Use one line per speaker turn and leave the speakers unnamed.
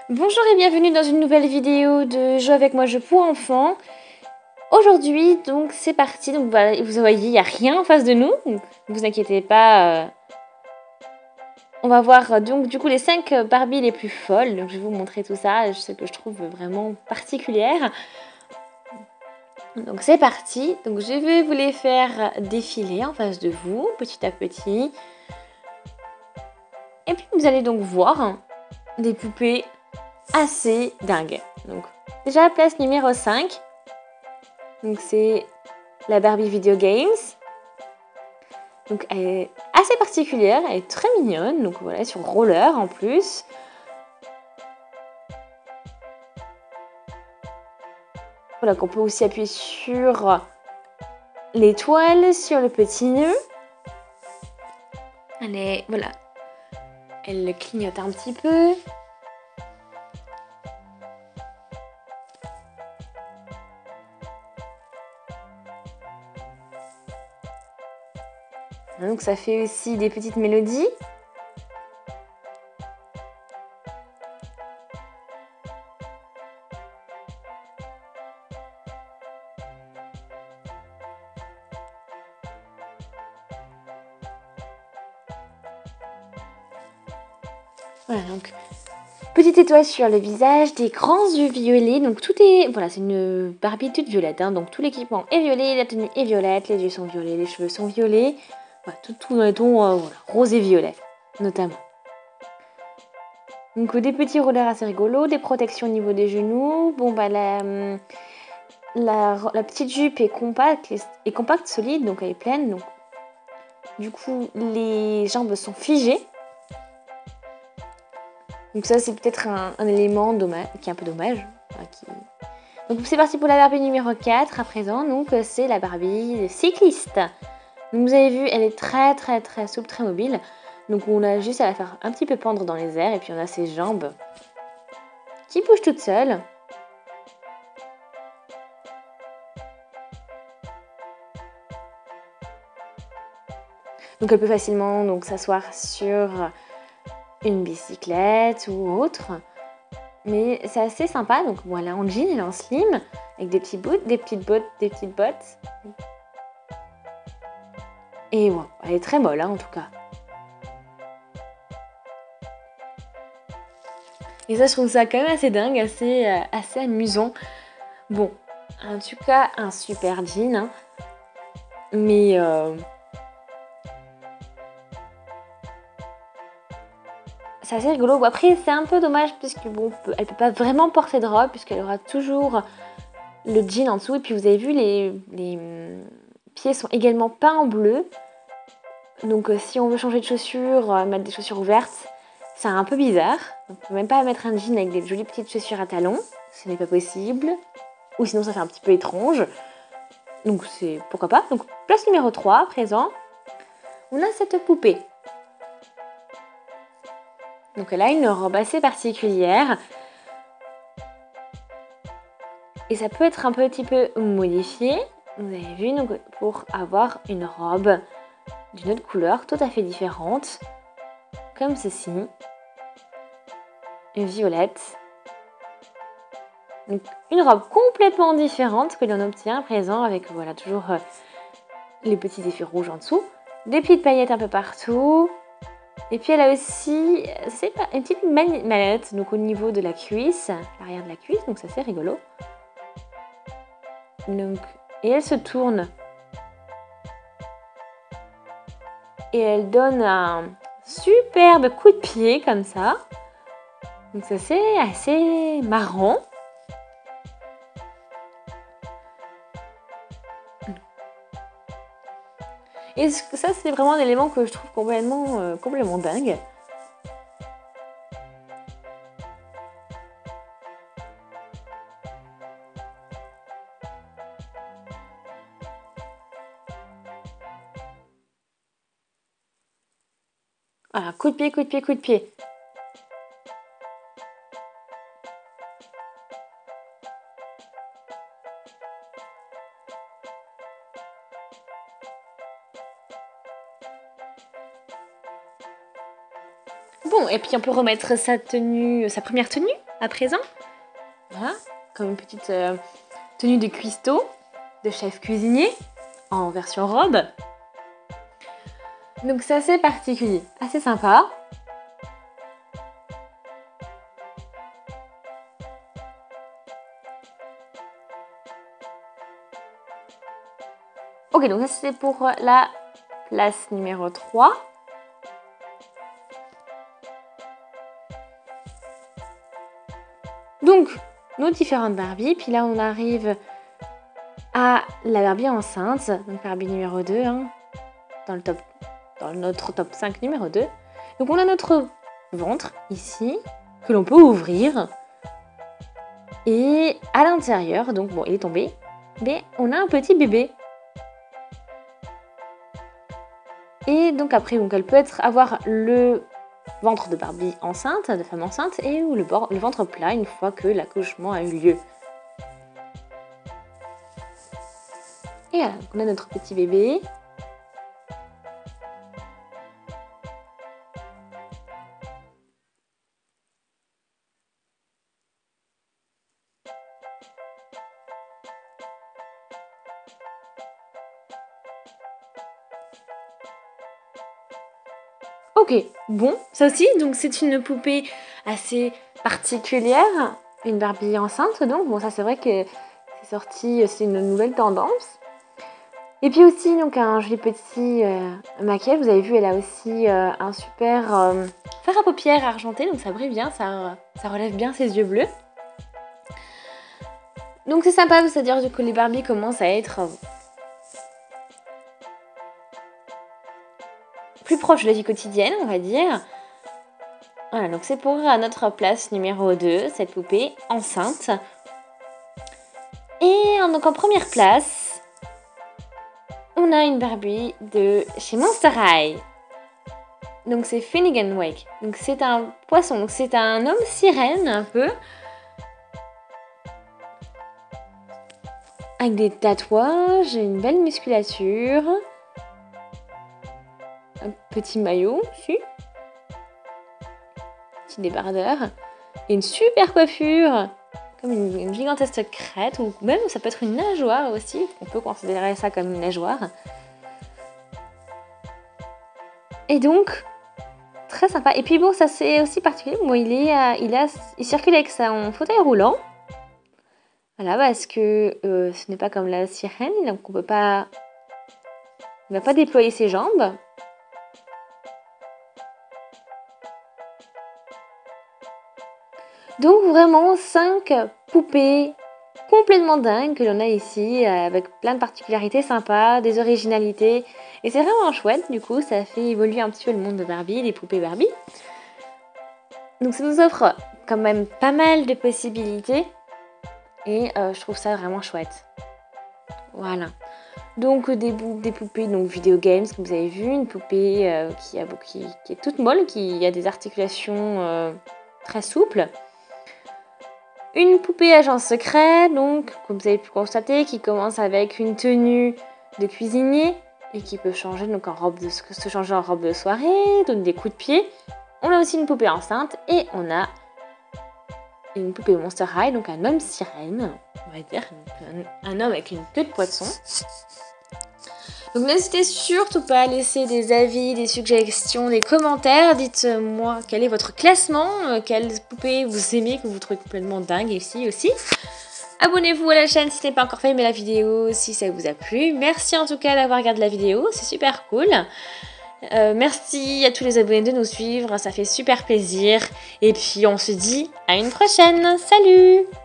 Bonjour et bienvenue dans une nouvelle vidéo de Jeux avec moi, jeux pour enfants. Aujourd'hui, donc c'est parti. Donc voilà, vous voyez, il n'y a rien en face de nous. Donc, ne vous inquiétez pas. On va voir donc du coup les 5 Barbie les plus folles. Donc je vais vous montrer tout ça, ce que je trouve vraiment particulière. Donc c'est parti. Donc je vais vous les faire défiler en face de vous, petit à petit. Et puis vous allez donc voir des poupées assez dingues. Donc déjà place numéro 5. Donc c'est la Barbie Video Games. Donc elle est assez particulière, elle est très mignonne. Donc voilà, sur roller en plus. Voilà, qu'on peut aussi appuyer sur l'étoile, sur le petit nœud. Elle est, voilà, elle clignote un petit peu. Donc ça fait aussi des petites mélodies. Voilà, donc petite étoile sur le visage, des grands yeux violets. Donc tout est, voilà, c'est une Barbie toute violette. Hein, donc tout l'équipement est violet, la tenue est violette, les yeux sont violets, les cheveux sont violets. Voilà, tout dans les tons voilà, rose et violet, notamment. Donc des petits rollers assez rigolos, des protections au niveau des genoux. Bon bah la petite jupe est compacte, solide, donc elle est pleine. Donc du coup les jambes sont figées. Donc ça c'est peut-être un élément dommage, qui est un peu dommage. Donc c'est parti pour la Barbie numéro 4 à présent. Donc c'est la Barbie cycliste. Donc vous avez vu, elle est très souple, très mobile. Donc on a juste à la faire un petit peu pendre dans les airs. Et puis on a ses jambes qui bougent toutes seules. Donc elle peut facilement donc s'asseoir sur une bicyclette ou autre. Mais c'est assez sympa. Donc bon, elle est en jean, elle est en slim, avec des petits boots, des petites bottes. Et ouais, elle est très molle hein, en tout cas. Et ça, je trouve ça quand même assez dingue, assez amusant. Bon, en tout cas, un super jean. Hein. Mais c'est assez rigolo. Bon, après, c'est un peu dommage puisque bon, elle peut pas vraiment porter de robe puisqu'elle aura toujours le jean en dessous. Et puis vous avez vu, les pieds sont également peints en bleu. Donc si on veut changer de chaussures, mettre des chaussures ouvertes, c'est un peu bizarre. On peut même pas mettre un jean avec des jolies petites chaussures à talons. Ce n'est pas possible. Ou sinon ça fait un petit peu étrange. Donc c'est pourquoi pas. Donc place numéro 3 à présent. On a cette poupée. Donc elle a une robe assez particulière. Et ça peut être un petit peu modifié. Vous avez vu, donc pour avoir une robe d'une autre couleur, tout à fait différente. Comme ceci. Violette. Donc, une robe complètement différente que l'on obtient à présent avec voilà toujours les petits effets rouges en dessous, des petites paillettes un peu partout. Et puis elle a aussi une petite mallette donc au niveau de la cuisse, l'arrière de la cuisse, donc ça c'est rigolo. Donc, et elle se tourne et elle donne un superbe coup de pied comme ça. Donc ça c'est assez marrant. Et ça, c'est vraiment un élément que je trouve complètement dingue. Voilà, coup de pied, coup de pied, coup de pied. Bon, et puis on peut remettre sa première tenue à présent. Voilà, comme une petite tenue de cuistot, de chef cuisinier, en version robe. Donc c'est assez particulier, assez sympa. Ok, donc ça c'est pour la place numéro 3. Donc, nos différentes Barbies. Puis là, on arrive à la Barbie enceinte. Donc Barbie numéro 2, hein, dans notre top 5 numéro 2. Donc on a notre ventre ici, que l'on peut ouvrir. Et à l'intérieur, donc bon, il est tombé, mais on a un petit bébé. Et donc après, donc elle peut avoir le ventre de Barbie enceinte, de femme enceinte, et ou le ventre plat une fois que l'accouchement a eu lieu. Et voilà, on a notre petit bébé. Ok, bon, ça aussi, donc c'est une poupée assez particulière, une Barbie enceinte, donc bon, ça c'est vrai que c'est sorti, c'est une nouvelle tendance. Et puis aussi, donc un joli petit maquillage, vous avez vu, elle a aussi un super fard à paupières argenté, donc ça brille bien, ça relève bien ses yeux bleus. Donc c'est sympa, c'est-à-dire que les Barbies commencent à être plus proche de la vie quotidienne, on va dire. Voilà, donc c'est pour notre place numéro 2, cette poupée enceinte. Et donc en première place, on a une Barbie de chez Monster High. Donc c'est Finnegan Wake. Donc c'est un poisson, donc c'est un homme sirène un peu. Avec des tatouages, une belle musculature. Un petit maillot aussi. Petit débardeur. Et une super coiffure. Comme une gigantesque crête. Ou même ça peut être une nageoire aussi. On peut considérer ça comme une nageoire. Et donc, très sympa. Et puis bon, ça c'est aussi particulier. Bon, il circule avec son fauteuil roulant. Voilà, parce que ce n'est pas comme la sirène. Donc on peut pas... Il ne va pas déployer ses jambes. Donc vraiment 5 poupées complètement dingues que l'on a ici, avec plein de particularités sympas, des originalités. Et c'est vraiment chouette, du coup, ça fait évoluer un petit peu le monde de Barbie, les poupées Barbie. Donc ça nous offre quand même pas mal de possibilités. Et je trouve ça vraiment chouette. Voilà. Donc des poupées donc video games, comme vous avez vu, une poupée qui est toute molle, qui a des articulations très souples. Une poupée agent secret, donc comme vous avez pu constater, qui commence avec une tenue de cuisinier et qui peut changer donc se changer en robe de soirée, donner des coups de pied. On a aussi une poupée enceinte et on a une poupée Monster High, donc un homme sirène, on va dire, un homme avec une queue de poisson. Donc n'hésitez surtout pas à laisser des avis, des suggestions, des commentaires. Dites-moi quel est votre classement, quelles poupées vous aimez, que vous trouvez complètement dingue ici aussi. Abonnez-vous à la chaîne si ce n'est pas encore fait, aimez la vidéo si ça vous a plu. Merci en tout cas d'avoir regardé la vidéo, c'est super cool. Merci à tous les abonnés de nous suivre, ça fait super plaisir. Et puis on se dit à une prochaine. Salut!